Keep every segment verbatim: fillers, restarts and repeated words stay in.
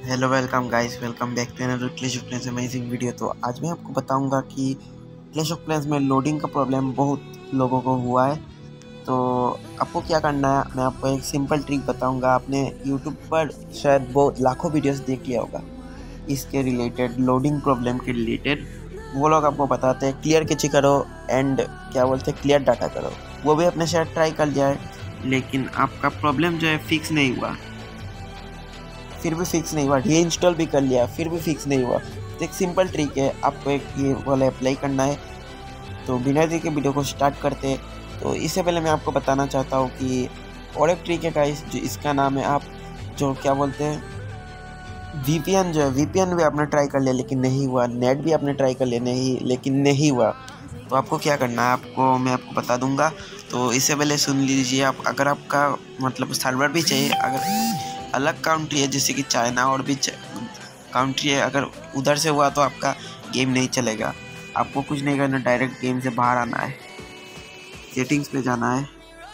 Hello welcome guys, welcome back to another Clash of Clans amazing video. तो आज मैं आपको बताऊंगा कि क्लैश ऑफ क्लैंस में लोडिंग का प्रॉब्लम बहुत लोगों को हुआ है। तो आपको क्या करना है, मैं आपको एक सिंपल ट्रिक बताऊंगा। आपने यूट्यूब पर शायद बहुत लाखों वीडियोस देख लिया होगा इसके रिलेटेड, लोडिंग प्रॉब्लम के रिलेटेड। वो लोग आपको बताते हैं क्लियर कैचे करो एंड क्या बोलते हैं क्लियर डाटा करो। वो भी आपने शायद ट्राई कर लिया है, लेकिन आपका प्रॉब्लम जो है फिक्स नहीं हुआ। फिर भी फिक्स नहीं हुआ, री इंस्टॉल भी कर लिया फिर भी फिक्स नहीं हुआ। तो एक सिंपल ट्रिक है, आपको एक ये वाला अप्लाई करना है। तो बिना देरी के वीडियो को स्टार्ट करते हैं। तो इससे पहले मैं आपको बताना चाहता हूँ कि और एक ट्रिक है गाइस, जो इसका नाम है, आप जो क्या बोलते हैं वीपीएन, जो है वीपीएन भी आपने ट्राई कर लिया लेकिन नहीं हुआ। नेट भी आपने ट्राई कर लिया नहीं लेकिन नहीं हुआ। तो आपको क्या करना है, आपको मैं आपको बता दूंगा। तो इससे पहले सुन लीजिए, आप अगर आपका मतलब सर्वर भी चाहिए, अगर अलग कंट्री है जैसे कि चाइना और भी कंट्री है, अगर उधर से हुआ तो आपका गेम नहीं चलेगा। आपको कुछ नहीं करना, डायरेक्ट गेम से बाहर आना है, सेटिंग्स पे जाना है।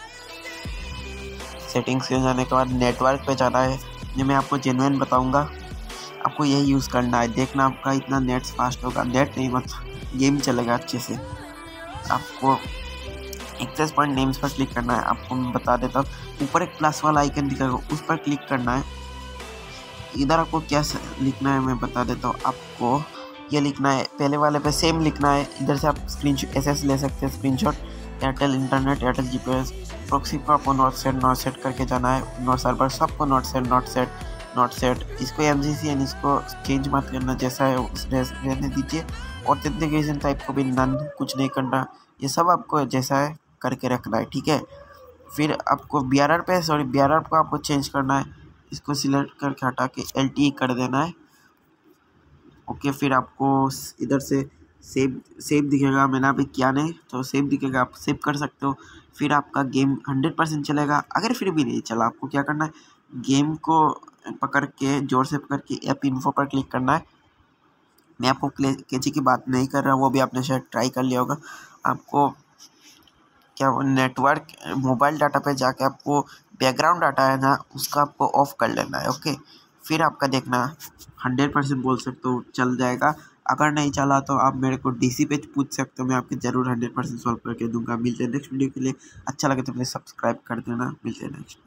सेटिंग्स पे जाने के बाद नेटवर्क पे जाना है। ये मैं आपको जेन्युइन बताऊंगा, आपको यही यूज़ करना है। देखना आपका इतना नेट फास्ट होगा, नेट नहीं मतलब गेम चलेगा अच्छे से। आपको एक्सेस पॉइंट नेम्स पर क्लिक करना है। आपको मैं बता देता हूँ, ऊपर एक प्लस वाला आइकन दिखेगा, उस पर क्लिक करना है। इधर आपको क्या लिखना है मैं बता देता हूँ। आपको ये लिखना है, पहले वाले पे सेम लिखना है। इधर से आप स्क्रीन एसएस ले सकते हैं, screenshot. Airtel internet, Airtel GPS, proxy को आपको नॉट सेट नॉट सेट करके जाना है। नॉट सर्वर सबको not set not set not set. इसको एमजीसी एंड इसको चेंज मत करना, जैसा है रहने दीजिए। ऑथेंटिकेशन टाइप को भी नन, कुछ नहीं करना। ये सब आपको जैसा है करके रखना है, ठीक है। फिर आपको बी आर आर पे सॉरी बी आर आर को आपको चेंज करना है। इसको सिलेक्ट करके हटा के एल टी ई कर देना है, ओके। फिर आपको इधर से सेव सेव दिखेगा, मैंने अभी किया नहीं तो सेव दिखेगा, आप सेव कर सकते हो। फिर आपका गेम हंड्रेड परसेंट चलेगा। अगर फिर भी नहीं चला, आपको क्या करना है, गेम को पकड़ के जोर से पकड़ के ऐप इन्फो पर क्लिक करना है। मैं आपको कैची की बात नहीं कर रहा, वो भी आपने शायद ट्राई कर लिया होगा। आपको क्या नेटवर्क मोबाइल डाटा पे जाके आपको बैकग्राउंड डाटा है ना, उसका आपको ऑफ कर लेना है, ओके। फिर आपका देखना हंड्रेड परसेंट बोल सकते हो चल जाएगा। अगर नहीं चला तो आप मेरे को डीसी पे पूछ सकते हो, मैं आपके ज़रूर हंड्रेड परसेंट सॉल्व करके दूंगा। मिलते हैं नेक्स्ट वीडियो के लिए। अच्छा लगे तो प्लीज़ सब्सक्राइब कर देना। मिलते हैं नेक्स्ट।